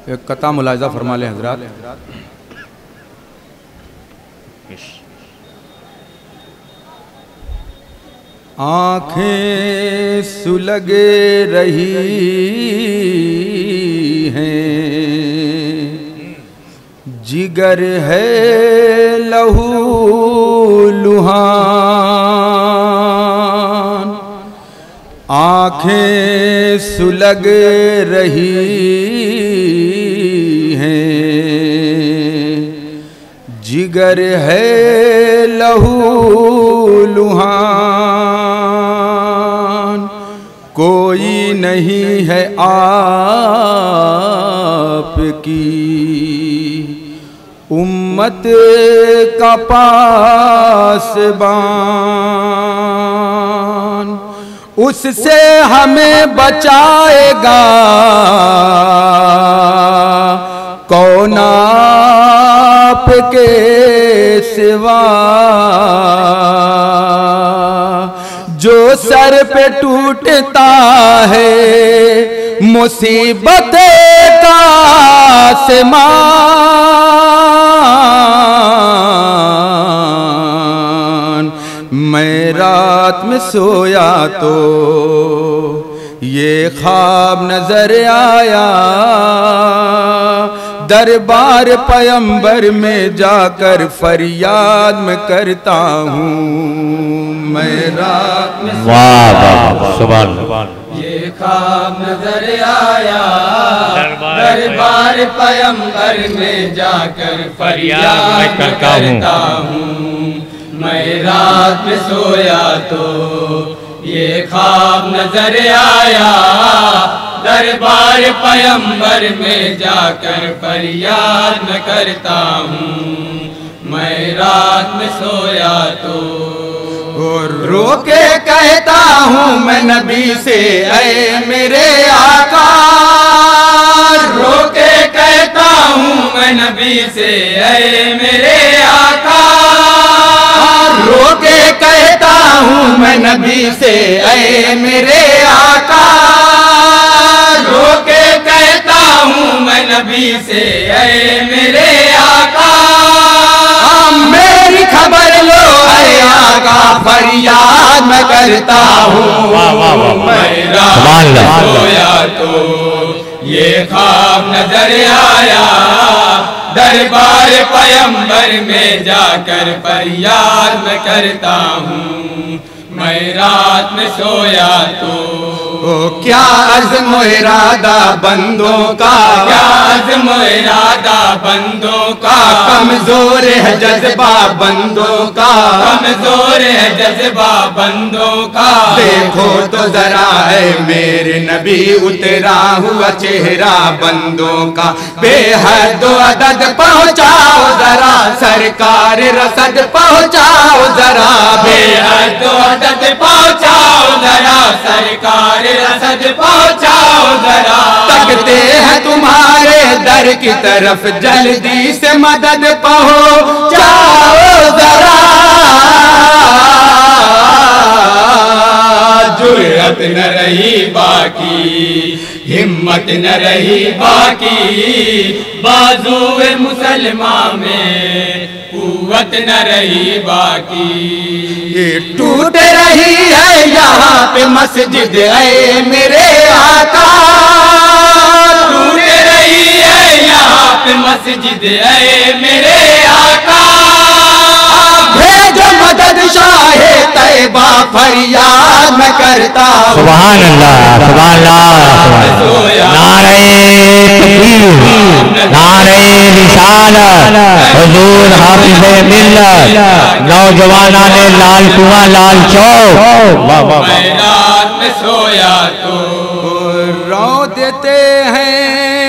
एक कता मुलाहिजा फरमा लें हजरात। आँखें सुलग रही हैं, जिगर है लहू लुहान। आँखें सुलग रही हैं, जिगर है लहू लुहान। कोई नहीं है आपकी उम्मत का पासबान, उससे हमें बचाएगा कौन आपके सिवा। जो सर पे टूटता है मुसीबत का आसमान। मैं रात में सोया तो ये ख्वाब नजर आया, दरबार पैगंबर में जाकर फरियाद में करता हूँ। मैं रात में ये ख्वाब नजर आया, दरबार पैगंबर में जाकर फरियाद में करता हूँ। मैं रात में सोया तो ये ख्वाब नजर आया, दरबार पैगंबर में जाकर फरियाद न करता हूँ। मैं रात में सोया तो रो के कहता हूँ मैं नबी से, ऐ मेरे आका। रो के कहता हूँ मैं नबी से, ऐ मेरे आका। रो के कहता हूँ मैं नबी से, ऐ मेरे आका। रो के कहता हूँ मैं नबी से, ऐ मेरे आका। मेरी खबर लो ऐ आका, फरियाद मैं करता हूँ। मैं रात में सोया तो ये ख्वाब नजर आया, दरबार पैगंबर में जाकर फरियाद मैं करता हूँ। मैं रात में सोया तो क्या अज़्म इरादा बंदों का, क्या अज़्म इरादा बंदों का। कमजोर है जज्बा बंदों का, कमजोर है जज्बा बंदों का। देखो तो जरा है मेरे नबी उतरा हुआ चेहरा बंदों का। बेहद अदद पहुँचाओ जरा, सरकार रसद पहुँचाओ जरा। बेहद अदद पहुँचाओ जरा, सरकार रसद पहुँचाओ जरा। तकते हैं तुम्हारे दर की तरफ, जल्दी से मदद पहुँचाओ जरा। जुर्रत न रही बाकी, हिम्मत न रही बाकी, बाजुए मुसलमान में कुव्वत न रही बाकी। ये टूट रही है यहाँ पे मस्जिद, ऐ मेरे आका। टूट रही है यहाँ पे मस्जिद, ऐ मेरे आका। भेजो मदद शाहे तैयबा, फरियाद मैं करता हूँ। सुभान अल्लाह, सुभान अल्लाह। नारे तकबीर, नारे रिसालत, हुजूर हाफिज़े मिल्लत, नौजवानाने लाल कुआं लाल चौक। मैं रात में सोया तो रो देते हैं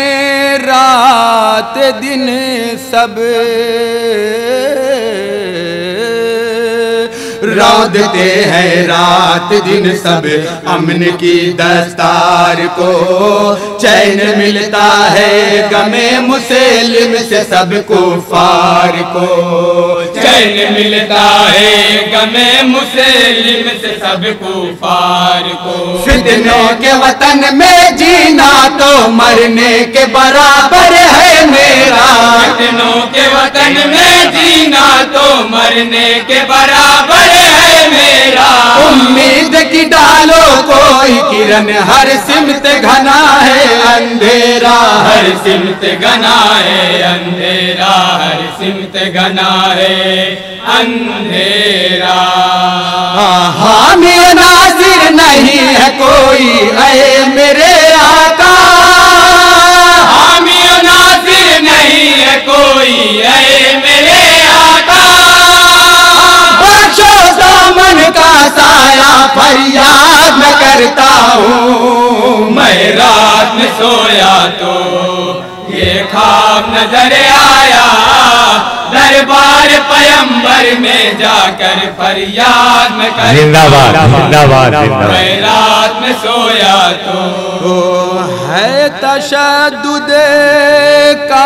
रात दिन सब, रौदते हैं रात दिन सब अमन की दस्तार को, चैन मिलता है गमे मुस्लिम से सब कुफार को, चैन मिलता है गमे मुस्लिम से सब कुफार को। फितनों के वतन में जीना तो मरने के बराबर है मेरा, फितनों के वतन में जीना तो मरने के बराबर है मेरा। उम्मीद की डालो कोई किरण, हर सिमत घना है अंधेरा, हर सिमत घना है अंधेरा, हर सिमत घना है अंधेरा। हामी नाजिर नहीं है कोई ऐ मेरे आका, हामी नाजिर नहीं है कोई ऐ मेरे आका। बख्शो दामन का साया फरियाद मैं करता हूँ। मैं रात में सोया तो ये ख्वाब नजर आया, दरबार पैगंबर में जाकर फरियाद में कर। जिंदाबाद जिंदाबाद जिंदाबाद। मैं रात में सोया तो है तशद्दुद का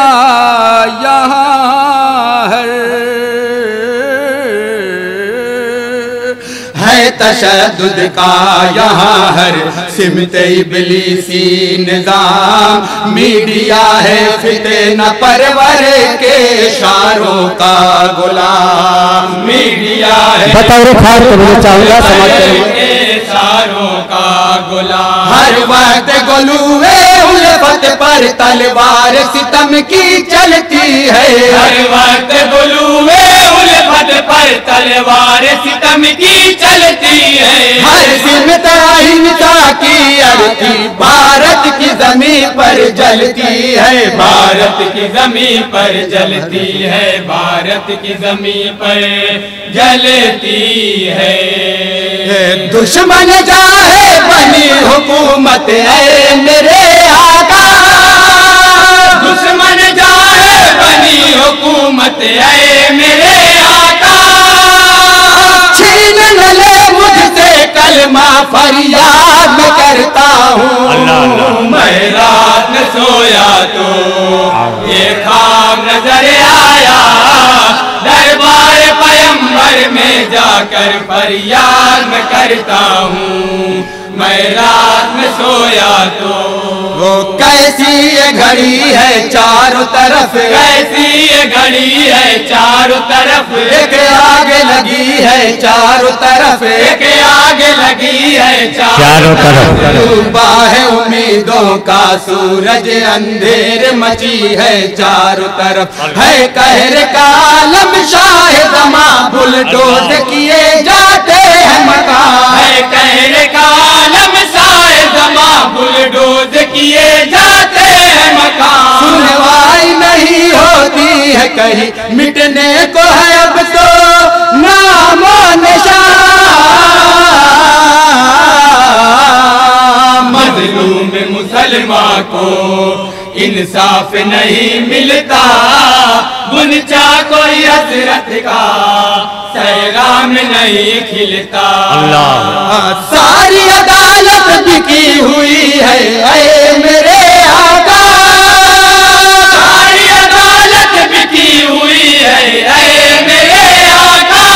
यहाँ है तशद्दुद का यहाँ हर सिमत इब्लीसी निजाम, मीडिया है फितना परवर के इशारों का गुलाम, मीडिया है बताओ रे खार तो मुझे चाहूंगा समाज के इशारों का गुलाम। हर वक्त गुलूए उल्फत पर तलवार सितम की चलती है, हर वक्त गुलूए उल्फत पर तलवार सितम की चलती है। हर सिमत अहिंसा की अर्थी भारत की जमीन पर जलती है, भारत की जमीन पर जलती है, भारत की जमीन पर जलती है। दुश्मन चाहे बनी हुकूमत है मेरे आका, दुश्मन चाहे बनी हुकूमत है मेरे आका। छीन न ले मुझसे कलमा फरियाद मैं करता हूँ। मैं रात में सोया तो ये ख्वाब नजर आया, दरबार पैगंबर में जाकर फरियाद मैं करता हूँ। मैं रात में सोया तो वो कैसी ये घड़ी है चारों तरफ, कैसी ये घड़ी है चारों तरफ, एक आगे लगी है चारों तरफ, एक आगे लगी है चारों तरफ। डूबा है उम्मीदों का सूरज, अंधेर मची है चारों तरफ, है कहर का आलम शाह ज़मां, बुलडोज किए जाते हैं मकान, है कहर का आलम शाह ज़मां, बुलडोज किए जाते हैं मकान। सुनवाई नहीं होती है कहीं, मिटने को है अब तो नामो निशान। मजलूम मुसलमान को इंसाफ नहीं मिलता, गुनचा कोई हसरत का सैराम नहीं खिलता। सारी अदालत बिकी हुई है ऐ मेरे आका, सारी अदालत बिकी हुई है ऐ मेरे आका।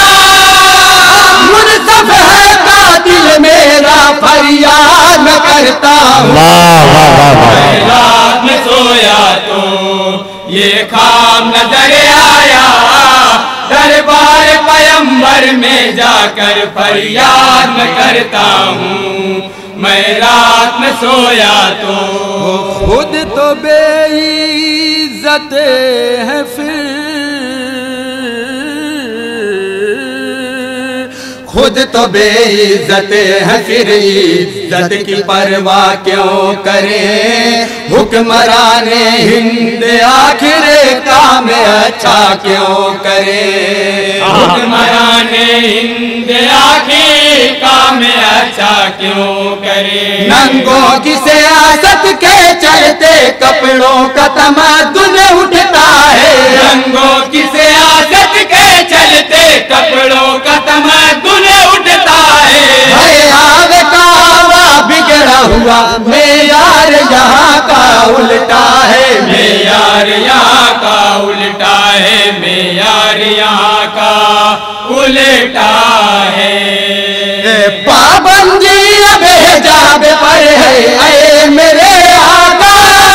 मुनसफ है कातिल मेरा फरियाद मैं करता हूँ। मैं रात में सोया तो ये ख्वाब नजर आया, दरबार पैगंबर में जाकर फरियाद मैं करता हूँ। मैं रात में सोया तो खुद तो बेइज्जत है फिर, खुद तो बेइज्जत है फिर इज्जत की परवाह क्यों करें, हुक्मराने हिंद आखिर काम अच्छा क्यों करें, हुक्मराने हिंद आखिर काम अच्छा क्यों करे। नंगों की सियासत के चलते कपड़ों का तमद्दुन उठता है, रंगों की सियासत के चलते कपड़ों का तमद्दुन हुआ मेयार यहाँ का उल्टा है, मेयार यहाँ का उल्टा है, मेयार यहाँ का उल्टा है। पाबंदी अब हिजाब पर है ऐ मेरे आका,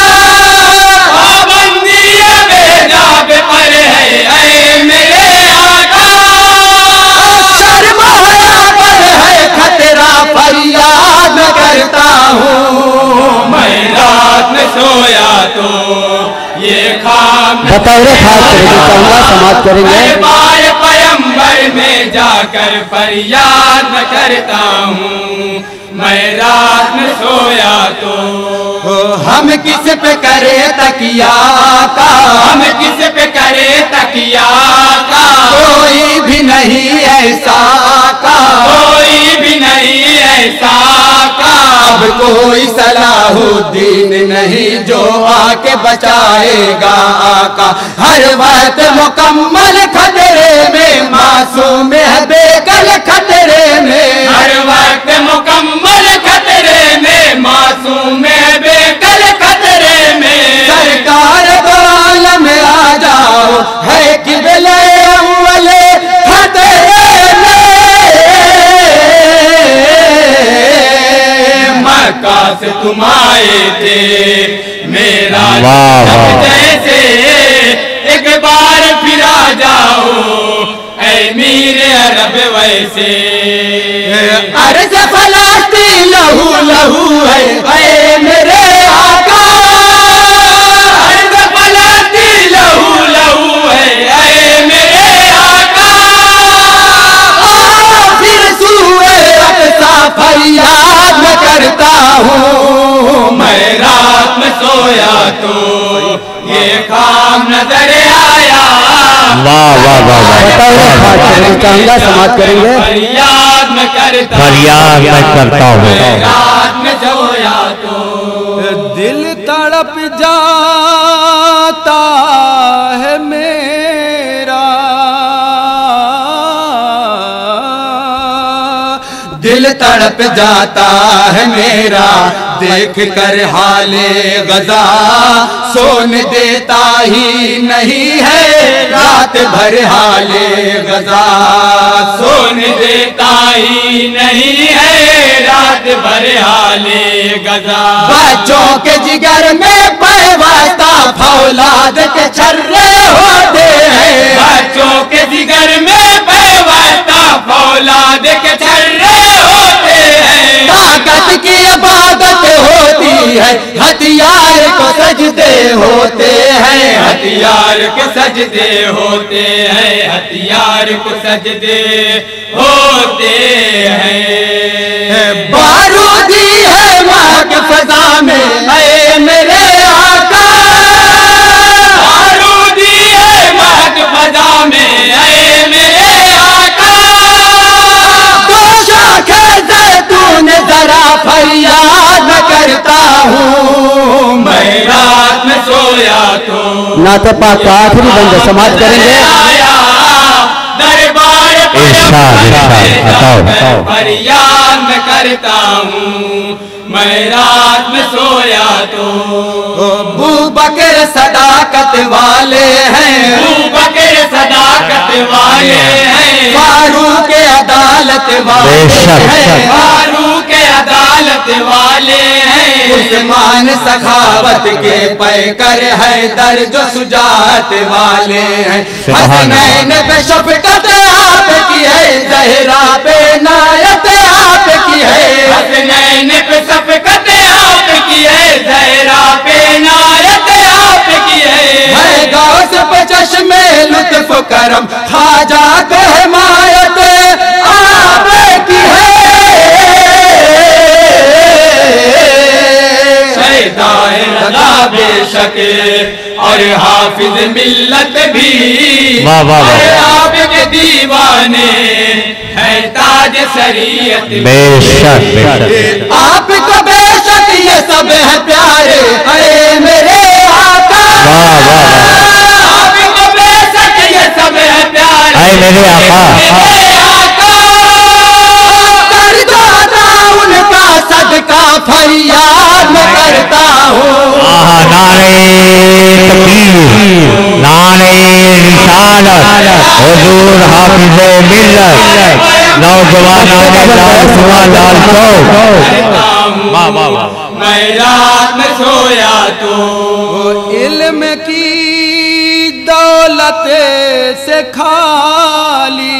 पाबंदी अब हिजाब पर है ऐ मेरे आका, शर्म हया पर है खतरा फरियाद करता हूँ। मैं रात में सोया तो ये खाम बतौर खास तरीके चाहूंगा समाप्त करेंगे। बार पयंबर में जाकर फरियाद न करता हूँ, मैं रात में सोया तो हम किस पे करे तकिया का, हम किस पे करे तकिया का, कोई भी नहीं ऐसा का, कोई भी नहीं ऐसा का। अब कोई सलाहुद्दीन नहीं जो आके बचाएगा आका, हर वक्त मुकम्मल खतरे में, मासूम है बेकल खतरे में, हर वक्त मुकम्मल खतरे में, मासूम है बेकल खतरे में। सरकार दो आलम आ जाओ है किबले अव्वले खतरे में, मक्का से तुम आए थे मेरा जैसे, एक बार फिर आ जाओ ऐ मीर अरब वैसे। अर्ज़ फलस्तीन लहू लहू है ऐ मेरे आका, अर्ज़ फलस्तीन लहू लहू है ऐ मेरे आका, फिर सूए अक़सा फरियाद मैं करता हूँ। मैं रात में सोया तो ये काम नजर आया, वाह वाह वाह वाह। बतौर खास तरीके चाहूंगा समाप्त करेंगे। फरियाद में करता, फरियाद मैं करता हूँ। रात में सोया तो दिल तड़प जाता है मेरा, दिल तड़प जाता है मेरा देख कर हाले गजा, सोन देता ही नहीं है रात भर हाले गजा, सोन देता ही नहीं है रात भर हाले गजा। बच्चों के जिगर में पैवास्ता फौलाद के छर्रे होते हैं, बच्चों के जिगर में पैवास्ता फौलाद के छर्रे होते हैं। ताकत की इबादत होती है, हथियार को सजदे होते हैं, हथियार के सजदे होते हैं, हथियार को सजदे होते हैं। बारूदी है माँ के फजा में ऐ मेरे आका, बारूदी है माँ के फजा में ऐ मेरे आका, तूने जरा फरियाद करता हूँ। मैं रात में सोया तो नाते पाक का आखिरी बंद समाप्त करेंगे। आया दरबार बताओ फरियाद में करता हूँ, मैं रात में सोया तो अबू बकर सदाकत वाले हैं, अबू बकर सदाकत वाले हैं, फारूक अदालत वाले हैं, फारूक अदालत वाले हैं, उस्मान सखावत के पैकर है दर्ज सुजात वाले हैं, हसनैन पे शफकत आपकी है, ज़हरा पे नायत आपकी है, हसनैन पे शफकत आपकी है, ज़हरा पे नायत आपकी है। गौस पे चश्मे लुत्फ करम खाजा के हिमायत आपकी है। शैताए रज़ा बेशक और हाफिज मिल्लत भी, वाह वाह वाह। आपके दीवाने है ताज शरीयत बेशक बेशक। आपको बेशक ये सब है प्यारे अरे मेरे आका, वाह वाह वाह। आपको बेशक ये सब है प्यारे आए मेरे आका। मेरे आका, कर दो अता उनका सदका फरियाद मैं करता हूँ। नारे तकबीर, नारे रिसालत, हुजूर हाफिज़े मिल्लत, नौजवानों ने लाल चौक। वाह वाह वाह। मैं रात में सोया तो इल्म की दौलत से खाली,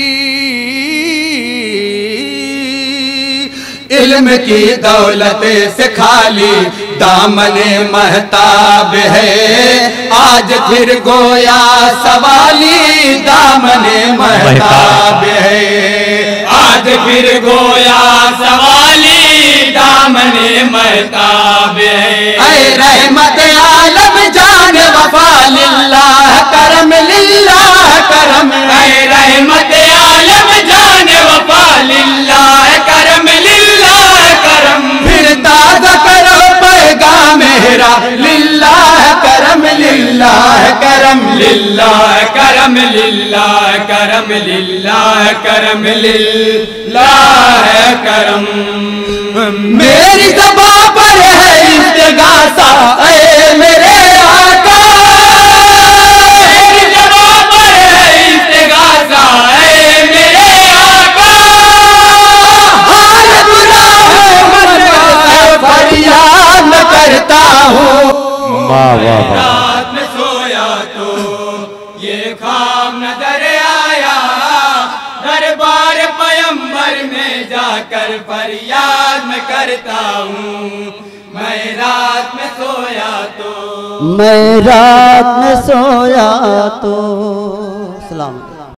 इल्म की दौलत से खाली दामने महताब है। आज फिर गोया सवाली दामने महताब है। आज फिर गोया सवाली दामने महताब है। ऐ रहमत आलम जान वफा लिल्लाह करम लिल्लाह करम। ऐ रहमत आलम जान वफा लिल्लाह करम लिल्लाह करम। फिर ताज़ा करो पैगाम मेरा लिल्लाह करम लिल्लाह करम लिल्लाह करम लिल्लाह करम लिल्लाह करम लिल्लाह करम। मेरी ज़बां पर है इस्तिगासा ऐ मेरे आका। मेरी ज़बां पर है इस्तिगासा ऐ मेरे आका। हाल बुरा है मन का फरियाद मैं करता हूँ। वाह वाह वाह। रात में सोया तो ये ख्वाब नजर आया, दरबार पैगंबर में जाकर फरियाद मैं करता हूँ। मैं रात में सोया तो, मैं रात में सोया तो